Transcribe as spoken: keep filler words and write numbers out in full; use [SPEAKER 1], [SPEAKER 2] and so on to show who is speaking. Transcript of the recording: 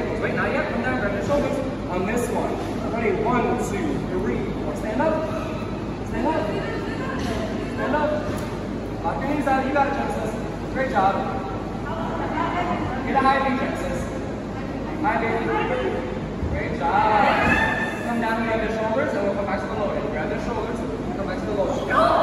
[SPEAKER 1] things. Wait, not yet. Come down, grab your shoulders on this one. Ready? One, two, three, four. Stand up. Stand up. Stand up. Lock your knees out. You got it, Genesis. Great job. Get a high knee, Genesis. High baby. Great job. Come down and grab your shoulders, and we'll come back to the low end. Grab your shoulders, come back to the low end.